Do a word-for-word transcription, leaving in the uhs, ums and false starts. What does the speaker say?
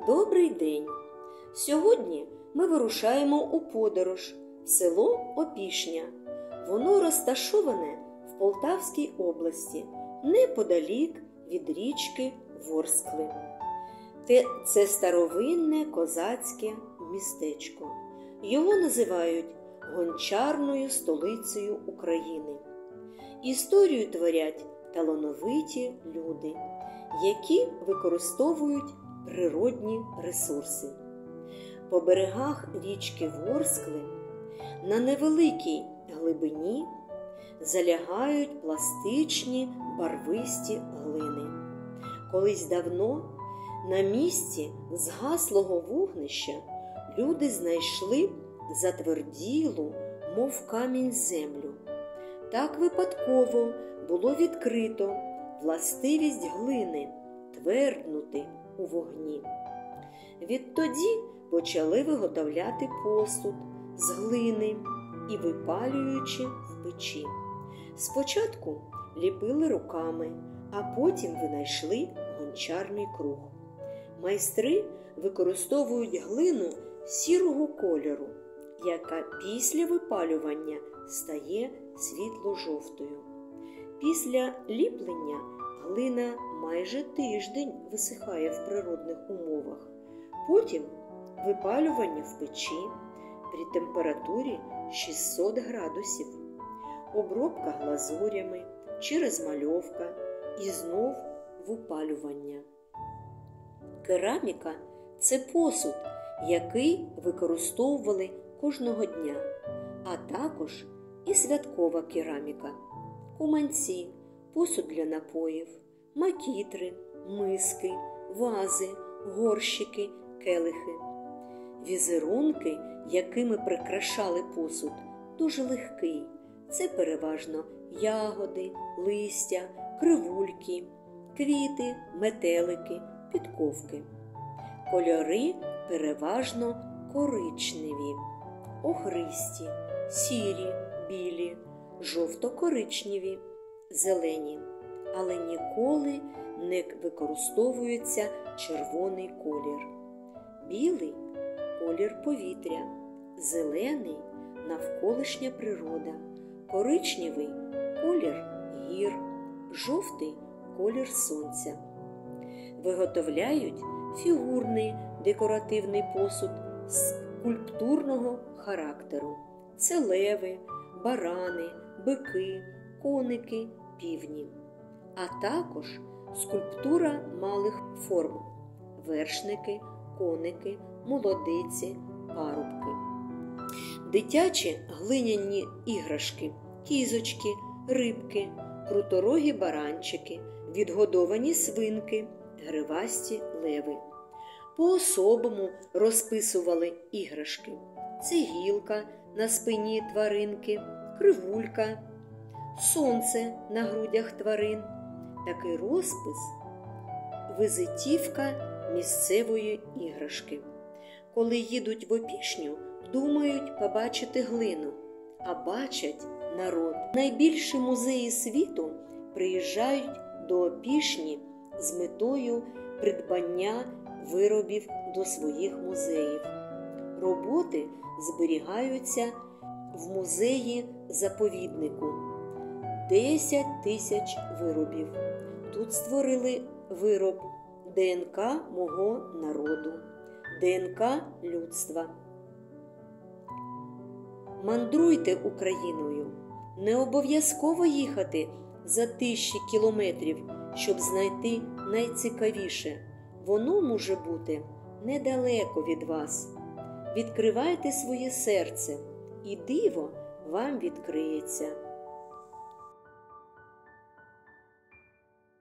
Добрий день! Сьогодні ми вирушаємо у подорож в село Опішня. Воно розташоване в Полтавській області, неподалік від річки Ворскли. Це старовинне козацьке містечко. Його називають гончарною столицею України. Історію творять талановиті люди, які використовують природні ресурси. По берегах річки Ворскли на невеликій глибині залягають пластичні барвисті глини. Колись давно на місці згаслого вогнища люди знайшли затверділу, мов камінь, землю. Так випадково було відкрито властивість глини тверднути у вогні. Відтоді почали виготовляти посуд з глини і випалюючи в печі. Спочатку ліпили руками, а потім винайшли гончарний круг. Майстри використовують глину сірого кольору, яка після випалювання стає світло-жовтою. Після ліплення глина майже тиждень висихає в природних умовах. Потім випалювання в печі при температурі шістсот градусів, обробка глазурями чи розмальовка і знов випалювання. Кераміка – це посуд, який використовували кожного дня, а також і святкова кераміка – куманці, посуд для напоїв, макітри, миски, вази, горщики, келихи. Візерунки, якими прикрашали посуд, дуже легкий. Це переважно ягоди, листя, кривульки, квіти, метелики, підковки. Кольори переважно коричневі, охристі, сірі, білі, жовто-коричневі, зелені, але ніколи не використовується червоний колір. Білий – колір повітря, зелений – навколишня природа, коричневий – колір гір, жовтий – колір сонця. Виготовляють фігурний декоративний посуд скульптурного характеру. Це леви, барани, бики, коники, півні. А також скульптура малих форм – вершники, коники, молодиці, парубки. Дитячі глиняні іграшки – кізочки, рибки, круторогі баранчики, відгодовані свинки, гривасті леви. По-особому розписували іграшки. Це гілка на спині тваринки, кривулька, сонце на грудях тварин. Такий розпис – визитівка місцевої іграшки. Коли їдуть в Опішню, думають побачити глину, а бачать народ. Найбільші музеї світу приїжджають до Опішні з метою придбання виробів до своїх музеїв. Роботи зберігаються в музеї-заповіднику. десять тисяч виробів. Тут створили вироб ДНК мого народу, ДНК людства. Мандруйте Україною. Не обов'язково їхати за тисячі кілометрів, щоб знайти найцікавіше. Воно може бути недалеко від вас. Відкривайте своє серце, і диво вам відкриється.